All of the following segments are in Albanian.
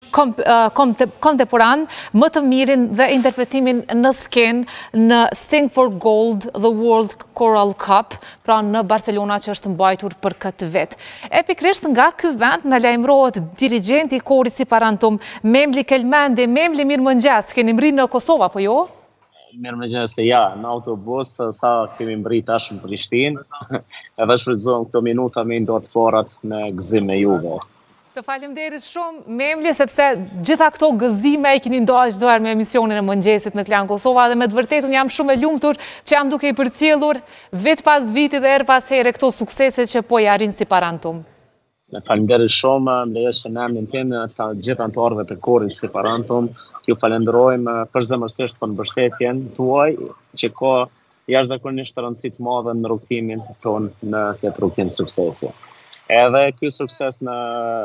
kontemporan më të mirin dhe interpretimin në skenë në Sing for Gold The World Choral Cup, pra në Barcelona që është mbajtur për këtë vit. E pikrisht nga ky vend në lajmërohet dirigjenti i korit Siparantum, Memli Kelmendi. Memli, mirëmëngjes, keni mri në Kosovë apo jo? Mirëmëngjes, ja, në autobus sa kemi mbri tash në Prishtinë, edhe shfrytëzojmë këto minuta me ndo të forat me gëzim me juve. Të faleminderit shumë, Memli, sepse gjitha këto gëzime i keni ndajshëzuar me emisionin e mëngjesit në Klan Kosova dhe me të vërtetë unë jam shumë e lumtur që jam duke i përcjellur vit pas viti dhe her pas here këto suksese që po i arrin Siparantum. Faleminderit shumë, më lejo që në emrin tim të gjithë anëtarëve të korit Siparantum, ju falenderojmë përzemërsisht për mbështetjen tuaj që ka jashtëzakonisht rëndësi të madhe në rrugtimin tonë në këtë rrugtim suksesi. Edhe ky sukses në...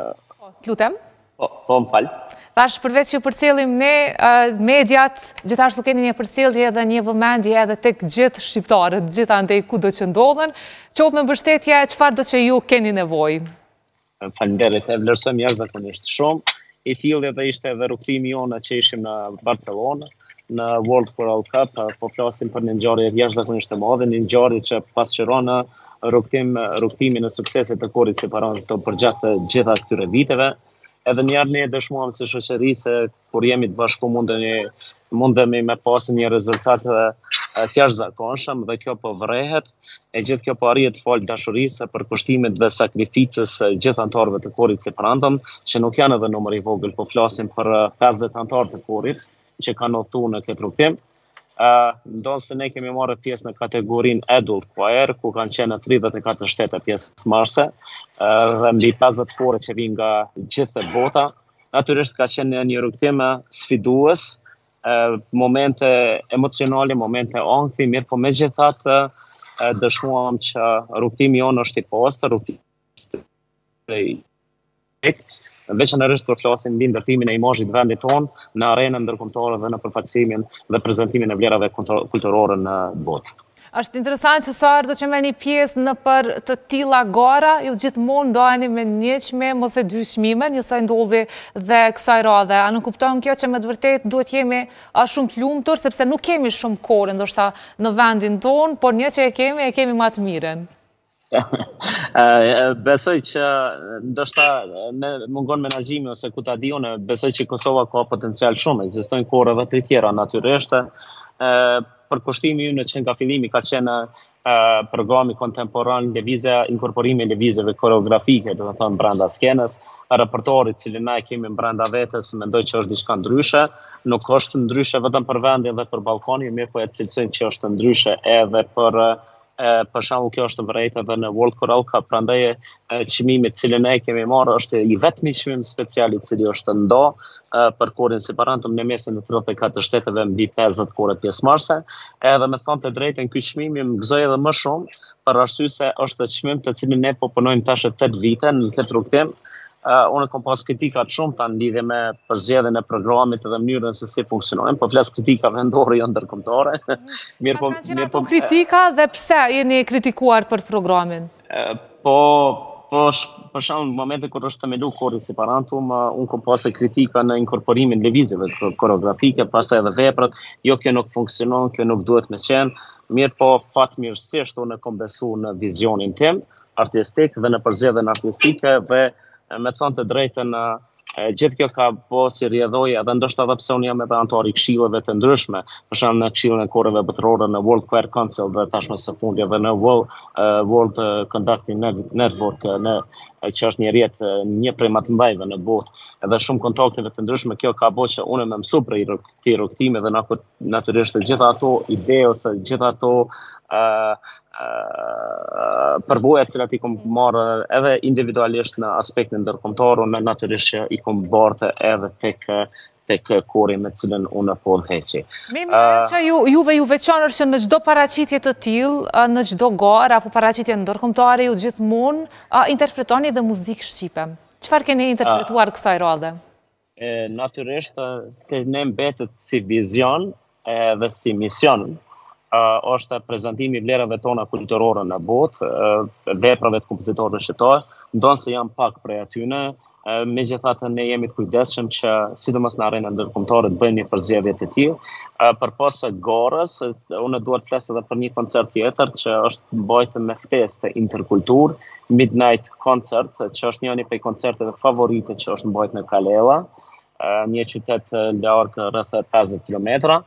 Lutem? Po, më falë. Tash përveç që përcjellim ne mediat, gjithashtu keni një përcjellje dhe një vëmendje edhe tek gjithë shqiptarët, gjithë andej kudo që ndodhen, qoftë me mbështetje, çfarë do që ju keni nevojë. Faleminderit, e vlerësojmë jashtëzakonisht shumë. I tillë edhe ishte edhe rrugtimi jonë që ishim në Barcelonë, në World Choral Cup, po flasim për një ngjarje jashtëzakonisht të madhe, një ngjarje që pasqyron rrugtimin e suksesit të korit Siparantum përgjatë gjitha këtyre viteve. Edhe njerë ne dëshmuam si shoqëri se kur jemi të bashku mundemi me pasë një rezultat të jashtëzakonshëm dhe kjo po vërehet, e gjithë kjo po arrihet fal dashurisë, përkushtimit dhe sakrificës gjithë anëtarëve të korit Siparantum, që nuk janë edhe numër i vogël, po flasim për 50 anëtarë të korit që kanë udhëtuar në këtë rrugtim. Ndonë se ne kemi marrë pjesë në kategorinë Adult Choir, ku kanë qenë 34 shtete pjesëmarrëse, dhe mbi 50 kore që vinë nga gjithë bota. Natyrisht ka qenë një rrugtim sfidues, momente emocionale, momente ankthi, mirë po megjithatë dëshmuam që rrugtimi jonë është i pastër, veçanërisht kur flasim mbi ndërtimin e imazhit të vendit tonë në arenën ndërkombëtare dhe në përfaqësimin dhe prezantimin e vlerave kulturore në botë. Është interesant që sa herë do që merrni pjesë në për të tilla gara, ju gjithmonë ndajeni me një çmim ose dy çmime, njësoj ndodhi dhe kësaj radhe. A nuk kupton kjo që me të vërtetë duhet jemi shumë të lumtur sepse nuk kemi shumë kohë ndoshta në vendin tonë, por një që e kemi më të mirën. Besoj që ndoshta mungon menaxhimi ose ku ta di unë, besoj që Kosova ka potencial shumë, ekzistojnë kohë edhe të tjera natyrisht. Përkushtimi ynë që nga fillimi ka qenë programi kontemporan lëvizja, inkorporimi i lëvizjeve koreografike, do të thonë brenda skenës, repertorit cilin ne kemi brenda vetes, mendoj që është diçka ndryshe, nuk është ndryshe vetëm për vendin dhe për ballkonin, mirë po e cilësojnë që është ndryshe edhe për shembull kjo është vërejtë edhe në World Choral Cup, prandaj çmimi i cilin ne kemi marrë është i vetmi çmim special i cili është ndo për korin Siparantum në mesin e 34 shteteve mbi 50 kore pjesëmarrëse. Edhe me thënë të drejtën ky çmim më gëzoi edhe më shumë për arsye se është çmim të cilin ne po punojmë tash 8 vite në këtë rrugtim. Unë kam pas kritika shumë në lidhje me përzgjedhjen e programit dhe mënyrën se si funksionojnë, po flas kritika vendore jo ndërkombëtare. Mirë po kritika dhe pse jeni kritikuar për programin? Po për shembull në momentin kur është themelu kori Siparantum, unë kam pasur kritika në inkorporimin e lëvizjeve koreografike, pastaj edhe veprat, jo kjo nuk funksionon, kjo nuk duhet me qenë. Mirë po fatmirësisht unë kam besuar në vizionin tim artistik dhe në përzgjedhjen artistike dhe me thënë të drejtën gjithë kjo ka po si rrjedhojë edhe ndoshta edhe pse unë jam edhe antar i këshilleve të ndryshme, për shembull në këshillin e koreve botërore, në World Choir Council dhe tashmë së fundi edhe në World Conducting Network, që është një rrjet një prej më të mëdhejve në botë, edhe shumë kontakteve të ndryshme, kjo ka bërë që unë më mësu për këtij rrugtimi dhe natyrisht gjitha ato ide ose gjitha ato përvoja cilat i kom marrë edhe individualisht në aspektin ndërkombëtar, unë natyrisht që i kom bartë edhe tek kori me cilën unë po udhëheqi. Që juve ju veçanër që në çdo paraqitje të tillë, në çdo garë apo paraqitje ndërkombëtare ju gjithmonë interpretoni dhe muzikë shqipe. Çfarë keni interpretuar kësaj radhe? Natyrisht se ne mbetet si vizion dhe si mision është prezantimi i vlerave tona kulturore në botë, veprave të kompozitorëve shqiptar, ndonë se janë pak prej atyne, Megjithatë ne jemi të kujdesshëm që sidomos në arenën ndërkombëtare të bëjmë një përzgjedhje të tillë. Përpas garës, unë dua të flas edhe për një koncert tjetër që është mbajtur me ftesë të Interkultur, Midnight Concert, që është një prej koncerteve favorite që është mbajtur në Kalela, një qytet larg rreth 50 kilometra.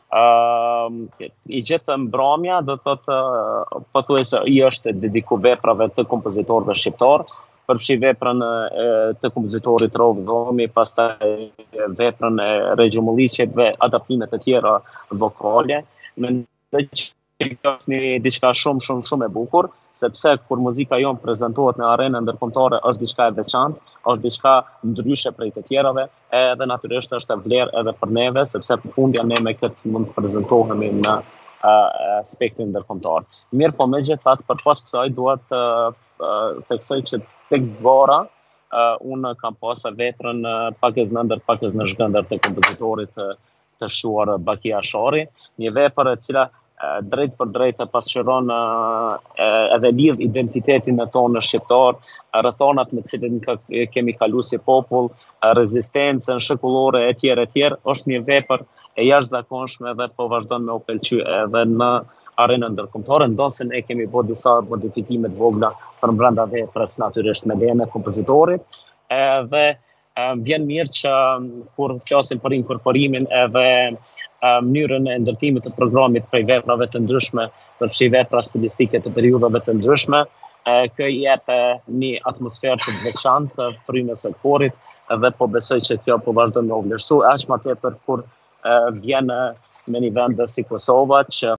I gjithë mbrëmja do të thotë pothuajse i është dedikuar veprave të kompozitorëve shqiptar, përfshi veprën të kompozitorit Rov Dhomi, pastaj veprën e Regjo Mulliqit dhe adaptimet të tjera vokale. Mendoj që kjo është diçka shumë e bukur, sepse kur muzika jonë prezantohet në arenën ndërkombëtare është diçka e veçantë, është diçka ndryshe prej të tjerave, edhe natyrisht është e vlerë edhe për neve, sepse përfundja ne me këtë mund të prezantohemi në aspektin ndërkombëtar. Mirë, po megjithatë përpas kësaj dua të theksoj që tek gara unë kam pasur veprën pak e znëndër, pak e zhgëndër të kompozitorit të shuar Baki Ashari, një vepër e cila drejt për drejt e pasqyron edhe lidh identitetin e tonë shqiptar, rrethonat me cilin kemi kaluar si popull, rezistencën shekullore e tjerë, është një vepër e jashtëzakonshme dhe po vazhdon me u pëlqy edhe në arenën ndërkombëtare, ndonse ne kemi bërë disa modifikime të vogla për brenda veprës natyrisht me lejen e kompozitorit, dhe vjen mirë që kur flasim për inkorporimin edhe mënyrën e ndërtimit të programit prej veprave të ndryshme, përfshi vepra stilistike të periudhave të ndryshme, kjo i jep një atmosferë të veçantë frymës së korit dhe po besoj që kjo po vazhdon me u vlerësu, aq më tepër kur vjen me një vend si Kosova që